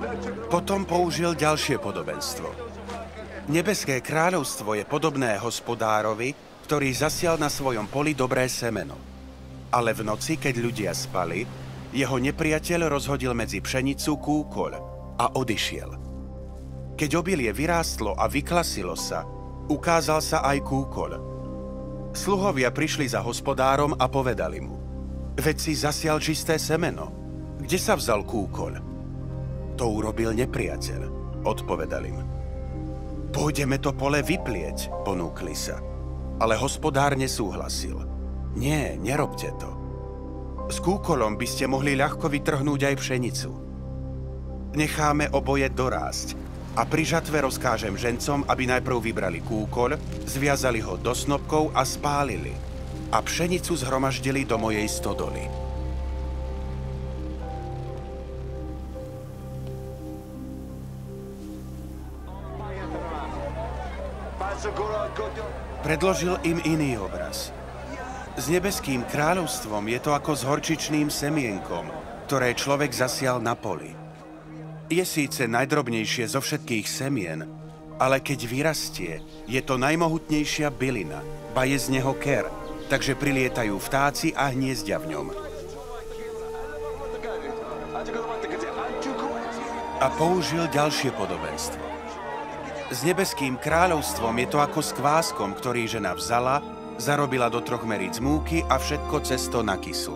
Potom použil ďalšie podobenstvo. Nebeské kráľovstvo je podobné hospodárovi, ktorý zasial na svojom poli dobré semeno. Ale v noci, keď ľudia spali, jeho nepriateľ rozhodil medzi pšenicu kúkoľ a odišiel. Keď obilie vyrástlo a vyklasilo sa, ukázal sa aj kúkoľ. Sluhovia prišli za hospodárom a povedali mu: Veď si zasial čisté semeno. Kde sa vzal kúkoľ? To urobil nepriateľ, odpovedal im. Pôjdeme to pole vyplieť, ponúkli sa. Ale hospodár nesúhlasil. Nie, nerobte to. S kúkoľom by ste mohli ľahko vytrhnúť aj pšenicu. Necháme oboje dorásť a pri žatve rozkážem žencom, aby najprv vybrali kúkoľ, zviazali ho do snopkov a spálili a pšenicu zhromaždili do mojej stodoly. Predložil im iný obraz. S nebeským kráľovstvom je to ako s horčičným semienkom, ktoré človek zasial na poli. Je síce najdrobnejšie zo všetkých semien, ale keď vyrastie, je to najmohutnejšia bylina, ba je z neho ker, takže prilietajú vtáci a hniezdia v ňom. A použil ďalšie podobenstvo. S nebeským kráľovstvom je to ako s kváskom, ktorý žena vzala, zarobila do 3 meríc múky a všetko cesto nakyslo.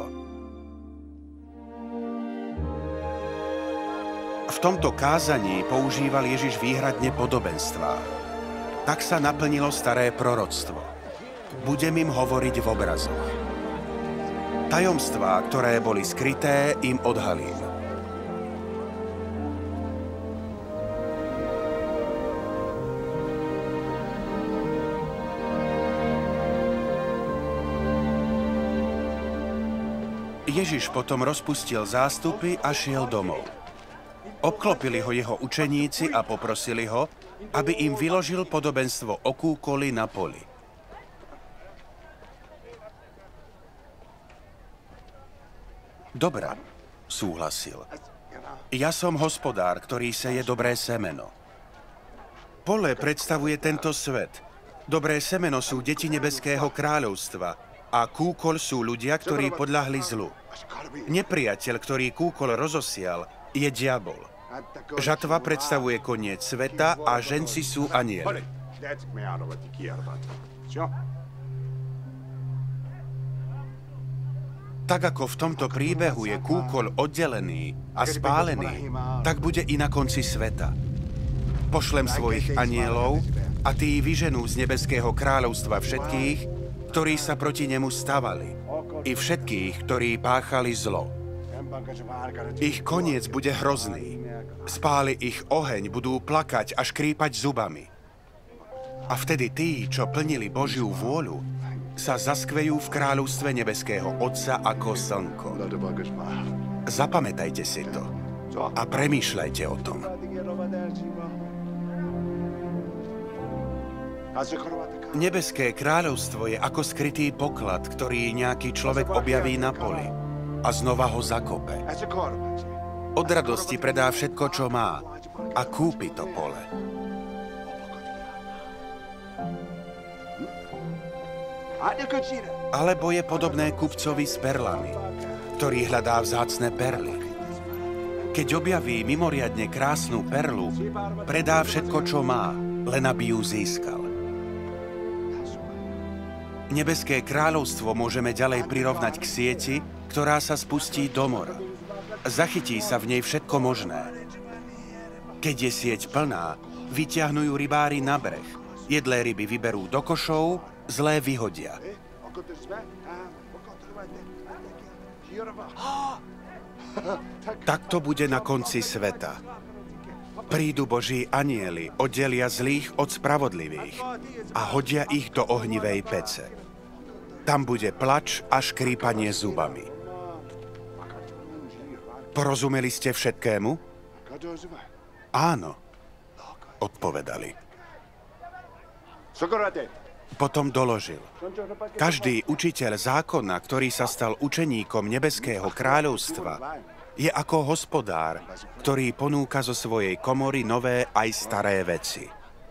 V tomto kázaní používal Ježiš výhradne podobenstvá. Tak sa naplnilo staré proroctvo. Budem im hovoriť v obrazoch. Tajomstvá, ktoré boli skryté, im odhalím. Ježiš potom rozpustil zástupy a šiel domov. Obklopili ho jeho učeníci a poprosili ho, aby im vyložil podobenstvo o kúkoli na poli. Dobrá, súhlasil. Ja som hospodár, ktorý seje dobré semeno. Pole predstavuje tento svet. Dobré semeno sú deti nebeského kráľovstva a kúkol sú ľudia, ktorí podľahli zlu. Nepriateľ, ktorý kúkol rozosial, je diabol. Žatva predstavuje koniec sveta a ženci sú anjeli. Tak ako v tomto príbehu je kúkol oddelený a spálený, tak bude i na konci sveta. Pošlem svojich anjelov a tí vyženú z nebeského kráľovstva všetkých, ktorí sa proti nemu stavali, i všetkých, ktorí páchali zlo. Ich koniec bude hrozný. Spáli ich oheň, budú plakať a škrípať zubami. A vtedy tí, čo plnili Božiu vôľu, sa zaskvejú v kráľovstve nebeského Otca ako slnko. Zapamätajte si to a premýšľajte o tom. Nebeské kráľovstvo je ako skrytý poklad, ktorý nejaký človek objaví na poli a znova ho zakope. Od radosti predá všetko, čo má a kúpi to pole. Alebo je podobné kupcovi s perlami, ktorý hľadá vzácne perly. Keď objaví mimoriadne krásnu perlu, predá všetko, čo má, len aby ju získal. Nebeské kráľovstvo môžeme ďalej prirovnať k sieti, ktorá sa spustí do mora. Zachytí sa v nej všetko možné. Keď je sieť plná, vyťahnujú rybári na breh. Jedlé ryby vyberú do košov, zlé vyhodia. Tak to bude na konci sveta. Prídu Boží anjeli, oddelia zlých od spravodlivých a hodia ich do ohnivej pece. Tam bude plač a škrípanie zubami. Porozumeli ste všetkému? Áno, odpovedali. Potom doložil. Každý učiteľ zákona, ktorý sa stal učeníkom nebeského kráľovstva, Je ako hospodár, ktorý ponúka zo svojej komory nové aj staré veci.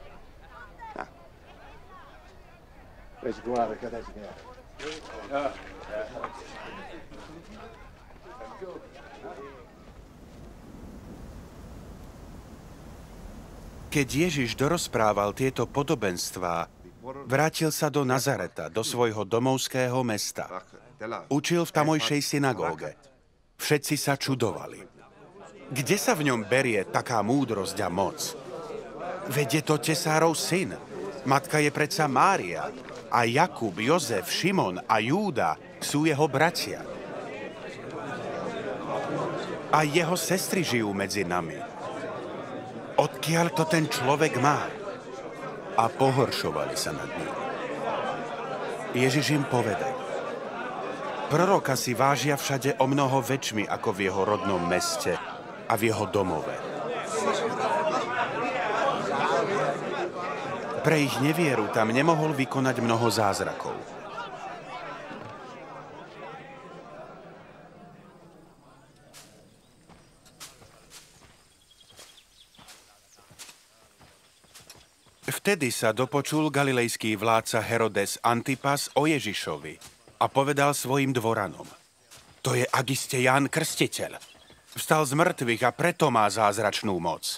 Keď Ježiš dorozprával tieto podobenstvá, vrátil sa do Nazareta, do svojho domovského mesta. Učil v tamojšej synagóge. Všetci sa čudovali. Kde sa v ňom berie taká múdrosť a moc? Veď je to tesárov syn. Matka je predsa Mária. A Jakub, Jozef, Šimon a Júda sú jeho bratia. A jeho sestry žijú medzi nami. Odkiaľ to ten človek má? A pohoršovali sa nad ním. Ježiš im povedal: proroka si vážia všade o mnoho väčšmi ako v jeho rodnom meste a v jeho domove. Pre ich nevieru tam nemohol vykonať mnoho zázrakov. Vtedy sa dopočul galilejský vládca Herodes Antipas o Ježišovi a povedal svojim dvoranom: to je agiste Ján Krstiteľ. Vstal z mŕtvych a preto má zázračnú moc.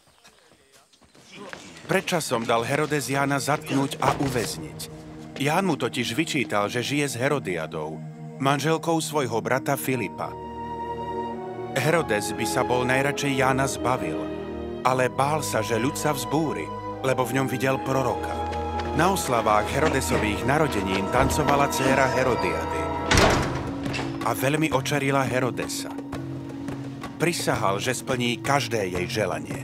Predčasom dal Herodes Jána zatknúť a uväzniť. Ján mu totiž vyčítal, že žije s Herodiadou, manželkou svojho brata Filipa. Herodes by sa bol najradšej Jána zbavil, ale bál sa, že ľud sa vzbúri, lebo v ňom videl proroka. Na oslavách Herodesových narodenín tancovala dcéra Herodiady a veľmi očarila Herodesa. Prisahal, že splní každé jej želanie.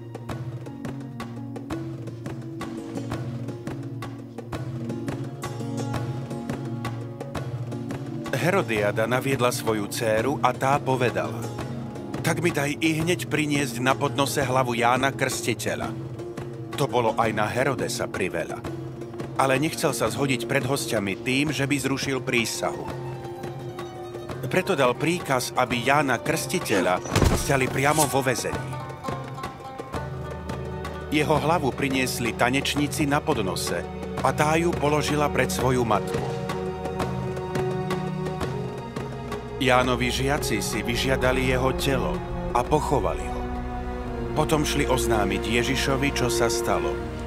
Herodiada naviedla svoju dcéru a tá povedala: tak mi daj i hneď priniesť na podnose hlavu Jána Krstiteľa. To bolo aj na Herodesa priveľa. Ale nechcel sa zhodiť pred hostiami tým, že by zrušil prísahu. Preto dal príkaz, aby Jána Krstiteľa stiali priamo vo väzení. Jeho hlavu priniesli tanečníci na podnose a tá ju položila pred svoju matku. Jánovi žiaci si vyžiadali jeho telo a pochovali ho. Potom šli oznámiť Ježišovi, čo sa stalo.